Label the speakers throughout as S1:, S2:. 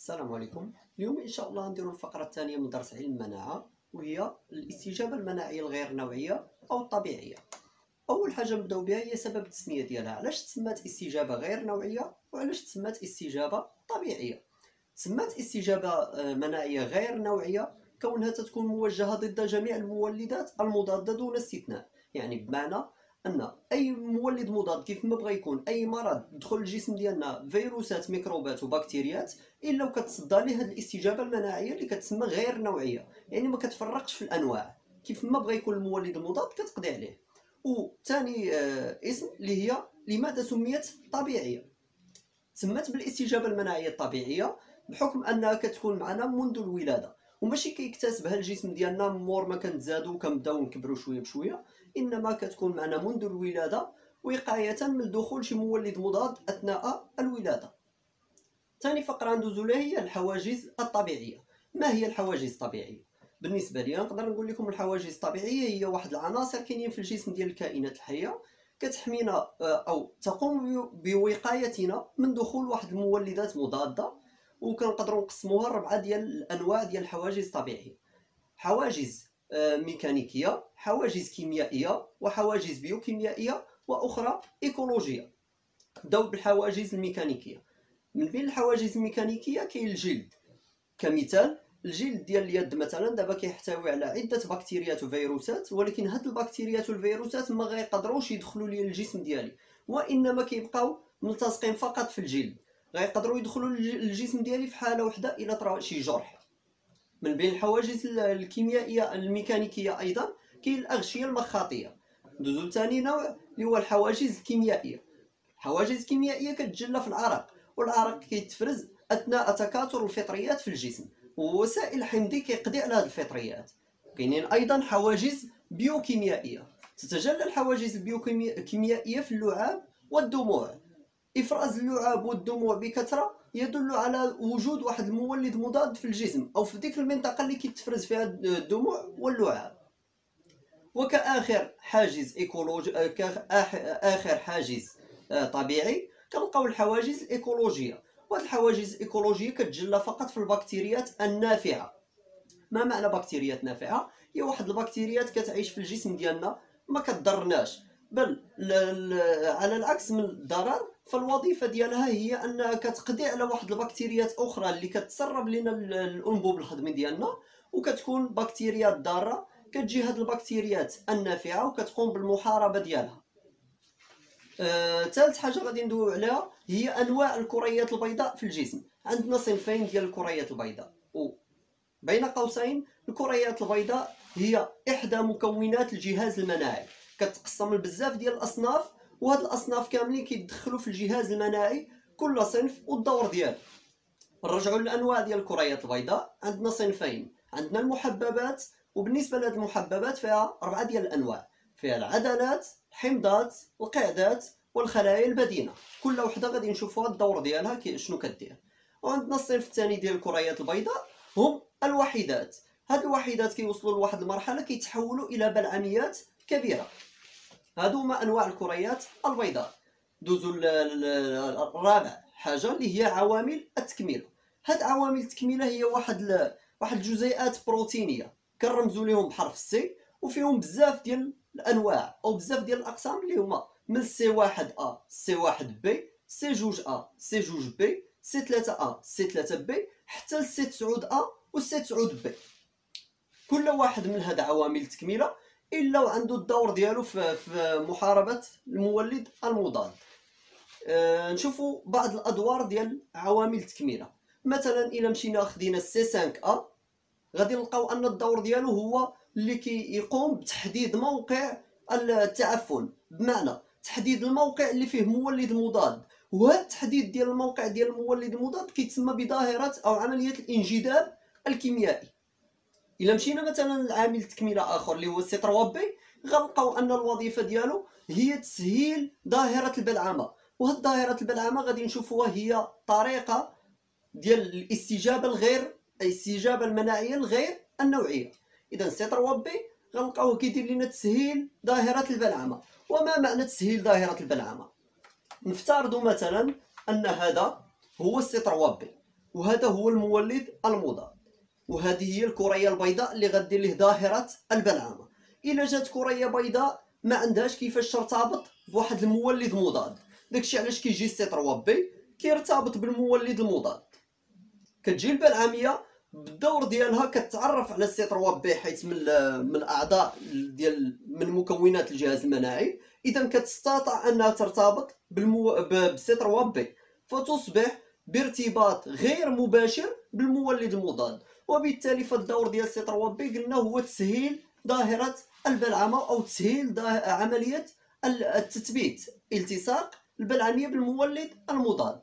S1: السلام عليكم. اليوم ان شاء الله نديرو الفقره الثانيه من درس علم المناعه، وهي الاستجابه المناعيه الغير نوعيه او الطبيعيه. اول حاجه نبداو بها هي سبب التسميه ديالها. علاش تسمات استجابه غير نوعيه وعلاش تسمات استجابه طبيعيه؟ تسمات استجابه مناعيه غير نوعيه كونها تكون موجهه ضد جميع المولدات المضاده دون استثناء. يعني بمعنى ان اي مولد مضاد كيف ما بغى يكون اي مرض دخل الجسم ديالنا، فيروسات ميكروبات وبكتيريات، الا وكتصدى ليه هذه الاستجابه المناعيه اللي كتسمى غير نوعيه. يعني ما كتفرقش في الانواع، كيف ما بغى يكون المولد المضاد كتقضي عليه. وثاني اسم اللي هي لماذا سميت طبيعيه؟ سمات بالاستجابه المناعيه الطبيعيه بحكم انها كتكون معنا منذ الولاده، وماشي كيكتسبها الجسم ديالنا مور ما كنتزادو وكنبداو نكبروا شويه بشويه، انما كتكون معنا منذ الولاده وقايه من دخول شي مولد مضاد اثناء الولاده. ثاني فقره ندوزو لها هي الحواجز الطبيعيه. ما هي الحواجز الطبيعيه؟ بالنسبه لي نقدر نقول لكم الحواجز الطبيعيه هي واحد العناصر كاينين في الجسم ديال الكائنات الحيه كتحمينا او تقوم بوقايتنا من دخول واحد المولدات مضاده، وكنقدروا نقسموها لربعه ديال الانواع ديال الحواجز الطبيعيه: حواجز ميكانيكيه، حواجز كيميائيه، وحواجز بيوكيميائيه، واخرى ايكولوجيه. نبداو بالحواجز الميكانيكيه. من بين الحواجز الميكانيكيه كاين الجلد. كمثال الجلد ديال اليد مثلا دابا كيحتوي على عده بكتيريات وفيروسات، ولكن هاد البكتيريات والفيروسات ما غيقدروش يدخلوا لي الجسم ديالي، وانما كيبقاو ملتصقين فقط في الجلد. غيقدروا يدخلوا للجسم ديالي في حاله واحده الا طرا شي جرح. من بين الحواجز الكيميائيه الميكانيكيه ايضا كاين الاغشيه المخاطيه. ندوزو لثاني نوع اللي هو الحواجز الكيميائيه. الحواجز الكيميائيه كتجلى في العرق، والعرق كيتفرز اثناء تكاثر الفطريات في الجسم، ووسائل الحمض كيقضي على هذه الفطريات. كاينين ايضا حواجز بيوكيميائيه. تتجلى الحواجز البيوكيميائيه في اللعاب والدموع. افراز اللعاب والدموع بكثره يدل على وجود واحد المولد مضاد في الجسم او في ديك المنطقه اللي كيتفرز فيها الدموع واللعاب. وكآخر حاجز ايكولوجي، كآخر حاجز طبيعي كنلقاو الحواجز الايكولوجيه. وهاد الحواجز الايكولوجيه كتجلى فقط في البكتيريات النافعه. ما معنى بكتيريات نافعه؟ هي واحد البكتيريات كتعيش في الجسم ديالنا ما كتضرناش، بل على العكس من الضرر، فالوظيفه ديالها هي انها كتقضي على واحد البكتيريات اخرى اللي كتسرب لنا الانبوب الهضمي ديالنا، وكتكون بكتيريات ضاره. كتجي هاد البكتيريات النافعه وكتقوم بالمحاربه ديالها. ثالث حاجه غادي ندويو عليها هي انواع الكريات البيضاء في الجسم. عندنا صنفين ديال الكريات البيضاء، وبين قوسين الكريات البيضاء هي احدى مكونات الجهاز المناعي. كتقسم لبزاف ديال الاصناف، وهاد الاصناف كاملين كيدخلوا في الجهاز المناعي كل صنف والدور ديالو. نرجعوا للانواع ديال الكريات البيضاء. عندنا صنفين: عندنا المحببات، وبالنسبه لهاد المحببات فيها 4 ديال الانواع: فيها العضلات، الحمضات، القعدات، والخلايا البدينه. كل وحده غادي نشوفوها الدور ديالها شنو كدير. وعندنا الصنف الثاني ديال الكريات البيضاء هم الوحيدات. هاد الوحيدات كيوصلوا لواحد المرحله كيتحولوا الى بلعميات كبيره. هادو هما انواع الكريات البيضاء. دوزو الرابع حاجه اللي هي عوامل التكميله. هاد عوامل التكميله هي واحد الجزيئات بروتينيه كنرمزوا لهم بحرف السي، وفيهم بزاف ديال الانواع او بزاف ديال الاقسام اللي هما من سي 1 ا، سي 1 بي، سي 2 ا، سي 2 بي، سي 3 ا، سي 3 بي، حتى لسي 9 ا وسي 9 بي. كل واحد من هاد عوامل التكميله الا وعنده الدور ديالو في محاربه المولد المضاد. نشوفوا بعض الادوار ديال عوامل التكميله. مثلا الا مشينا خدينا سي 5 ا، غادي نلقاو ان الدور ديالو هو اللي كيقوم بتحديد موقع التعفن، بمعنى تحديد الموقع اللي فيه مولد مضاد. وهذا التحديد ديال الموقع ديال المولد المضاد كيتسمى بظاهره او عمليه الانجذاب الكيميائي. الا مشينا مثلا لعامل التكميله اخر اللي هو سي 3 بي، غنلقاو ان الوظيفه ديالو هي تسهيل ظاهره البلعمه. وهاد ظاهره البلعمه غادي نشوفوها هي طريقه ديال الاستجابه المناعيه الغير النوعيه. اذا سي 3 بي غنلقاوه كيدير لنا تسهيل ظاهره البلعمه. وما معنى تسهيل ظاهره البلعمه؟ نفترضوا مثلا ان هذا هو سي 3 بي، وهذا هو المولد المضاد. وهذه هي الكريه البيضاء اللي غدير له ظاهره البلعامه. الا جات كريه بيضاء ما عندهاش كيفاش ترتبط بواحد المولد مضاد، داكشي علاش كيجي سي 3 بي كيرتبط بالمولد المضاد. كتجي البلعاميه بالدور ديالها كتعرف على سي 3 بي حيث من الاعضاء ديال من مكونات الجهاز المناعي، اذا كتستطيع انها ترتبط بسي 3 بي، فتصبح بارتباط غير مباشر بالمولد المضاد. وبالتالي فالدور ديال سي 3 بي قلنا هو تسهيل ظاهره البلعمه او تسهيل عمليه التثبيت التصاق البلعميه بالمولد المضاد.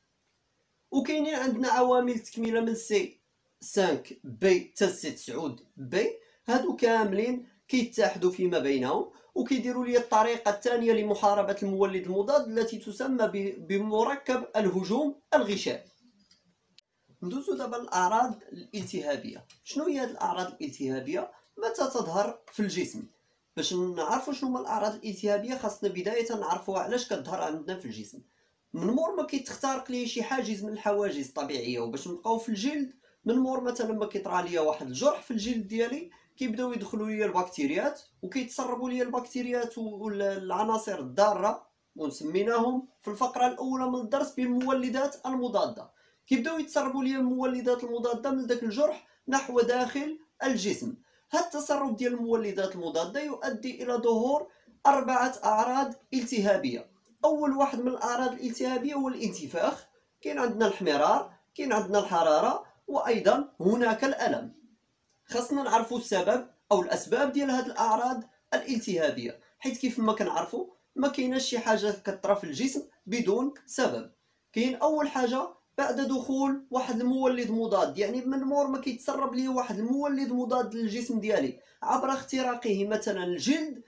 S1: وكاينين عندنا عوامل تكميله من سي 5 بي حتى سي 9 بي، هادو كاملين كيتحدوا فيما بينهم وكيديروا لي الطريقه الثانيه لمحاربه المولد المضاد التي تسمى بمركب الهجوم الغشائي. ندوزو دابا الاعراض الالتهابيه. شنو هي هاد الاعراض الالتهابيه؟ متى تظهر في الجسم؟ باش نعرفوا شنو هما الاعراض الالتهابيه خاصنا بدايه نعرفوا علاش كتظهر عندنا في الجسم. من مور ما كيتخترق لي شي حاجز من الحواجز الطبيعيه، وباش نبقاو في الجلد، من مور مثلا ما كيطرى ليا واحد الجرح في الجلد ديالي كيبداو يدخلوا ليا البكتيريات وكيتسربوا ليا البكتيريات والعناصر الضاره، وسميناهم في الفقره الاولى من الدرس بالمولدات المضاده. كيبداو يتسربوا ليا المولدات المضاده من داك الجرح نحو داخل الجسم. هذا التسرب ديال المولدات المضاده يؤدي الى ظهور 4 اعراض التهابيه. اول واحد من الاعراض الالتهابيه هو الانتفاخ، كاين عندنا الحمرار، كاين عندنا الحراره، وايضا هناك الالم. خاصنا نعرفوا السبب او الاسباب ديال هذه الاعراض الالتهابيه، حيت كيف ما كنعرفوا ما كايناش شي حاجه كطرى في الجسم بدون سبب. كاين اول حاجه بعد دخول واحد المولد مضاد، يعني من مور ما كيتسرب لي واحد المولد مضاد للجسم ديالي عبر اختراقه مثلا الجلد،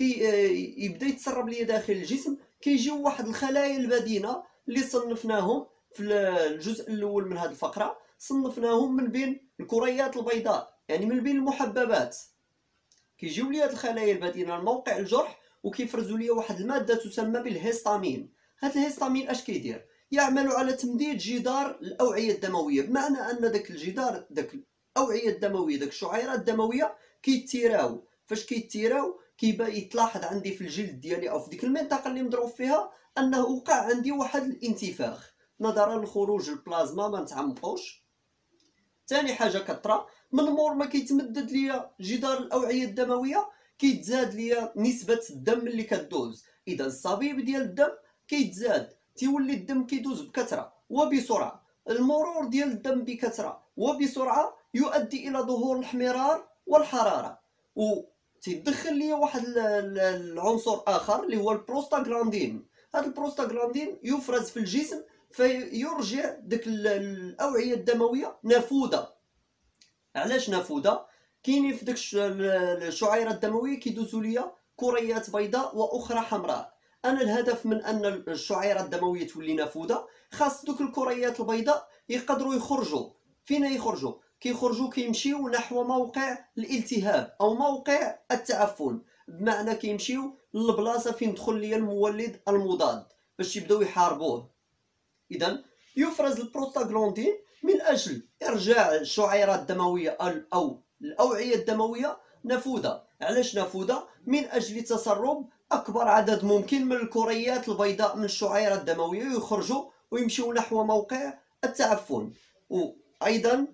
S1: يبدا يتسرب لي داخل الجسم، كيجيو واحد الخلايا البدينه اللي صنفناهم في الجزء الاول من هذه الفقره، صنفناهم من بين الكريات البيضاء، يعني من بين المحببات. كيجيو لي هاد الخلايا البدينه لموقع الجرح وكيفرزوا لي واحد الماده تسمى بالهيستامين. هاد الهيستامين اش كيدير؟ يعمل على تمديد جدار الاوعيه الدمويه، بمعنى ان داك الجدار، داك الاوعيه الدمويه، داك الشعيرات الدمويه كيتيراو. فاش كيتيراو يتلاحظ عندي في الجلد ديالي او في ديك المنطقه اللي مضروب فيها انه وقع عندي واحد الانتفاخ نظرا لخروج البلازما، ما نتعمقوش. ثاني حاجه كطرا من مور ما كيتمدد ليا جدار الاوعيه الدمويه كيتزاد ليا نسبه الدم اللي كدوز، اذا الصبيب ديال الدم كيتزاد، تيولي الدم كيدوز بكثره وبسرعه. المرور ديال الدم بكثره وبسرعه يؤدي الى ظهور الحمرار والحراره، وتيدخل ليا واحد العنصر اخر اللي هو البروستاغلاندين. هذا البروستاغلاندين يفرز في الجسم فيرجع ديك الاوعيه الدمويه نافوذه. علاش نافوذه؟ كاينين في ديك الشعيرات الدمويه كيدوزوا ليا كريات بيضاء واخرى حمراء. انا الهدف من ان الشعيرات الدمويه تولي نافوذه، خاص دوك الكريات البيضاء يقدروا يخرجوا. فين يخرجوا؟ كيخرجوا كيمشيو نحو موقع الالتهاب او موقع التعفن، بمعنى كيمشيو للبلاصه فين دخل ليا المولد المضاد باش يبداو يحاربوه. اذا يفرز البروستاغلاندين من اجل ارجاع الشعيرات الدمويه او الاوعيه الدمويه نافوذه. علاش نافوذه؟ من اجل تسرب اكبر عدد ممكن من الكريات البيضاء من الشعيرات الدمويه يخرجوا ويمشيو نحو موقع التعفن. وايضا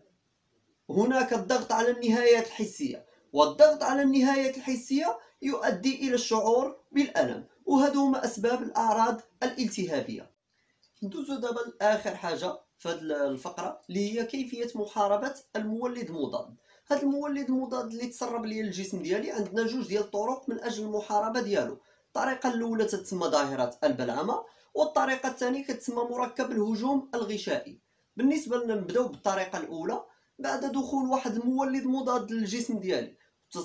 S1: هناك الضغط على النهايات الحسيه، والضغط على النهايات الحسيه يؤدي الى الشعور بالالم، وهذو هما اسباب الاعراض الالتهابيه. ندوزو دابا لاخر حاجه في هذه الفقره اللي هي كيفيه محاربه المولد المضاد. هذا المولد المضاد اللي تسرب لي الجسم ديالي عندنا جوج ديال الطرق من اجل المحاربه ديالو. الطريقه الاولى تتسمى ظاهره البلعمه، والطريقه الثانيه كتسمى مركب الهجوم الغشائي. بالنسبه لنا نبداو بالطريقه الاولى. بعد دخول واحد المولد مضاد للجسم ديالي،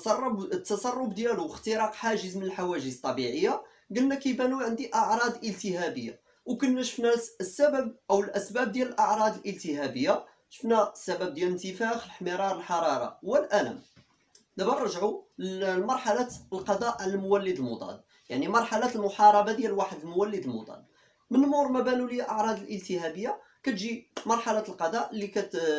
S1: التسرب ديالو واختراق حاجز من الحواجز الطبيعيه، قلنا كيبانوا عندي اعراض التهابيه. وكنا شفنا السبب او الاسباب ديال الاعراض الالتهابيه، شفنا السبب ديال الانتفاخ، الحمرار، الحراره والالم. دابا نرجعوا لمرحله القضاء على المولد المضاد، يعني مرحله المحاربه ديال واحد المولد المضاد. من مور ما بانوا لي اعراض الالتهابيه كتجي مرحله القضاء اللي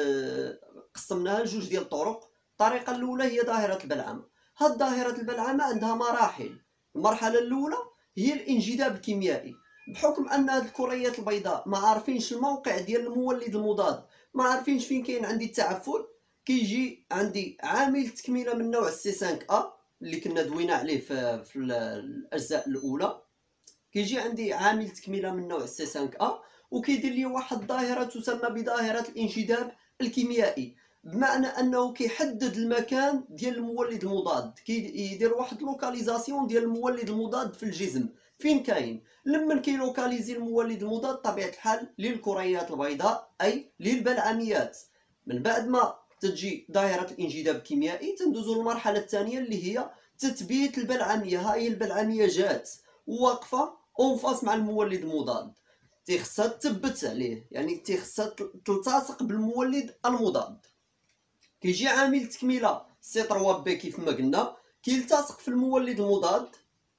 S1: قسمناها لجوج ديال الطرق. الطريقه الاولى هي ظاهره البلعمه. هاد ظاهره البلعمه عندها مراحل. المرحله الاولى هي الانجذاب الكيميائي. بحكم ان هاد الكريات البيضاء ما عارفينش الموقع ديال المولد المضاد، ما عارفينش فين كاين عندي التعفن، كيجي عندي عامل تكميله من نوع سي 5 ا اللي كنا دوينا عليه في الاجزاء الاولى. كيجي عندي عامل تكميله من نوع سي 5 ا وكيدير لي واحد الظاهره تسمى بظاهره الانجذاب الكيميائي، بمعنى انه كيحدد المكان ديال المولد المضاد، كيدير واحد لوكاليزاسيون ديال المولد المضاد في الجسم فين كاين. لما كيلوكاليزي المولد المضاد طبيعه الحال للكريات البيضاء اي للبلعميات. من بعد ما تجي دائره الانجذاب الكيميائي تندوزو للمرحله الثانيه اللي هي تثبيت البلعميه. ها هي البلعميه جات واقفه اون فاس مع المولد المضاد، تيخصها تثبت عليه، يعني تيخصها تلتصق بالمولد المضاد. كيجي عامل تكميله سي 3 بي كيف ما قلنا كيلتصق في المولد المضاد،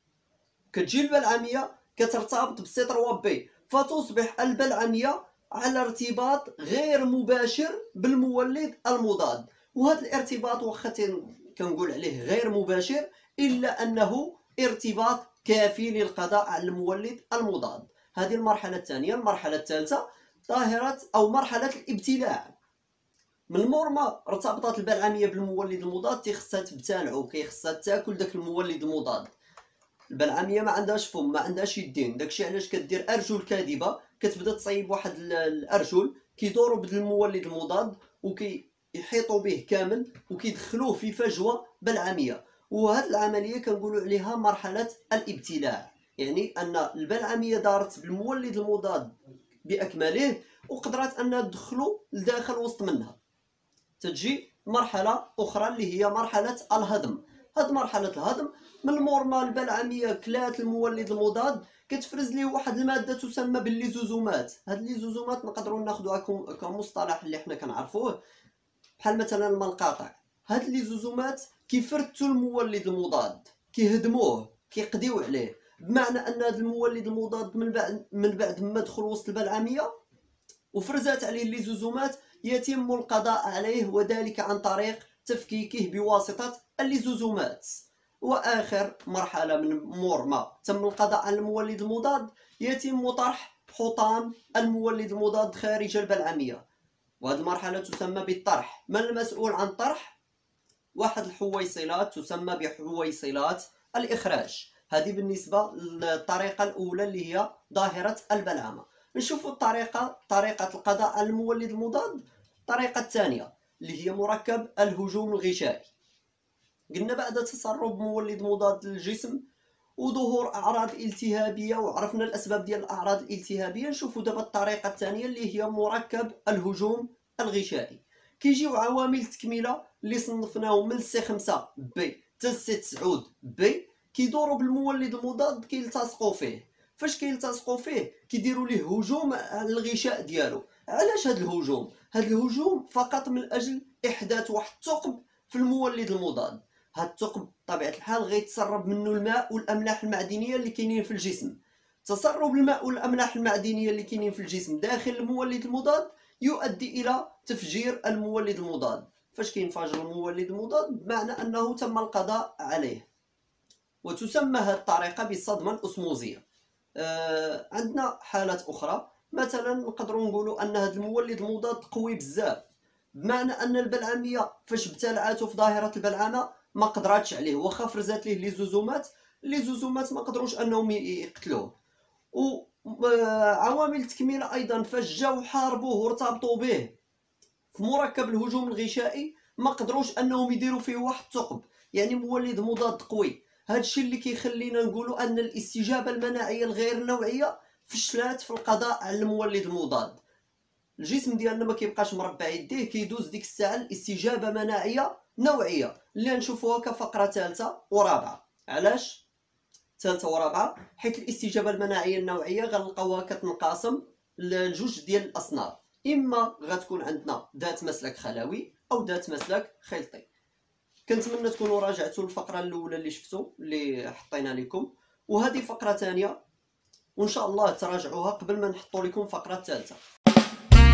S1: كتجي البلعميه كترتبط بسي 3 بي، فتصبح البلعميه على ارتباط غير مباشر بالمولد المضاد. وهذا الارتباط واخا كنقول عليه غير مباشر الا انه ارتباط كافي للقضاء على المولد المضاد. هذه المرحله الثانيه. المرحله الثالثه ظاهره او مرحله الابتلاع. من مور ما ارتبطت البلعميه بالمولد المضاد تيخصها تبتلعو، كيخصها تاكل داك المولد المضاد. البلعميه ما عندهاش فم، ما عندهاش يدين، داكشي علاش كدير ارجل كاذبه، كتبدا تصايب واحد الارجل كيدوروا بدل المولد المضاد وكيحيطوا به كامل وكيدخلوه في فجوه بلعميه. وهاد العمليه كنقولوا عليها مرحله الابتلاع، يعني ان البلعميه دارت بالمولد المضاد باكمله وقدرت انها تدخلو لداخل وسط منها. تجي مرحله اخرى اللي هي مرحله الهضم. هاد مرحله الهضم من مور ما البلعميه كلات المولد المضاد كتفرز ليه واحد الماده تسمى بالليزوزومات. هاد الليزوزومات نقدروا ناخذوها كمصطلح اللي حنا كنعرفوه بحال مثلا المنقاطع. هاد الليزوزومات كيفرتوا المولد المضاد، كيهدموه، كيقضيو عليه، بمعنى ان هاد المولد المضاد من بعد ما دخل وسط البلعميه وفرزات عليه الليزوزومات يتم القضاء عليه، وذلك عن طريق تفكيكه بواسطه الليزوزومات. واخر مرحله من مور ما تم القضاء على المولد المضاد يتم طرح حطام المولد المضاد خارج البلعميه، وهذه المرحله تسمى بالطرح. من المسؤول عن طرح؟ واحد الحويصلات تسمى بحويصلات الاخراج. هذه بالنسبه للطريقه الاولى اللي هي ظاهره البلعمه. نشوفوا طريقه القضاء على المولد المضاد. الطريقه الثانيه اللي هي مركب الهجوم الغشائي. قلنا بعد تسرب مولد مضاد للجسم وظهور اعراض التهابيه وعرفنا الاسباب ديال الاعراض الالتهابيه، نشوفوا دابا الطريقه الثانيه اللي هي مركب الهجوم الغشائي. كيجيو عوامل تكميله اللي صنفناهم من سي 5 بي حتى سي 9 بي كيدوروا بالمولد المضاد كيلتصقوا فيه. فاش كيلتصقوا فيه كيديروا ليه هجوم على الغشاء ديالو. علاش هذا الهجوم؟ هذا الهجوم فقط من اجل احداث واحد الثقب في المولد المضاد. هاد الثقب بطبيعه الحال غيتسرب منه الماء والاملاح المعدنيه اللي كاينين في الجسم. تسرب الماء والاملاح المعدنيه اللي كاينين في الجسم داخل المولد المضاد يؤدي الى تفجير المولد المضاد. فاش كينفجر المولد المضاد بمعنى انه تم القضاء عليه. وتسمى هذه الطريقه بالصدمه الاسموزيه. عندنا حالات اخرى، مثلا نقدروا نقولوا ان هذا المولد المضاد قوي بزاف، بمعنى ان البلعميه فاش ابتلعاتو في ظاهره البلعمه ما قدراتش عليه، واخا فرزات ليه لي زوزومات ما قدروش انهم يقتلوه. وعوامل التكميله ايضا فاش جاو حاربوه وارتبطوا به في مركب الهجوم الغشائي ما قدروش انهم يديروا فيه واحد الثقب، يعني مولد مضاد قوي. هذا الشيء اللي كيخلينا نقولوا ان الاستجابه المناعيه الغير نوعيه فشلات في القضاء على المولد المضاد. الجسم ديالنا ما كيبقاش مربع يديه، كيدوز ديك الساعه الاستجابه مناعيه نوعيه اللي نشوفوها كفقره ثالثه ورابعه. علاش ثالثه ورابعه؟ حيث الاستجابه المناعيه النوعيه غنلقاوها كتنقسم لجوج ديال الاصناف، اما غتكون عندنا ذات مسلك خلوي او ذات مسلك خلطي. كنتمنى تكونوا راجعتوا الفقره الاولى اللي شفتوا اللي حطينا لكم، وهذه فقره ثانيه وان شاء الله تراجعوها قبل ما نحطوا لكم فقره ثالثه.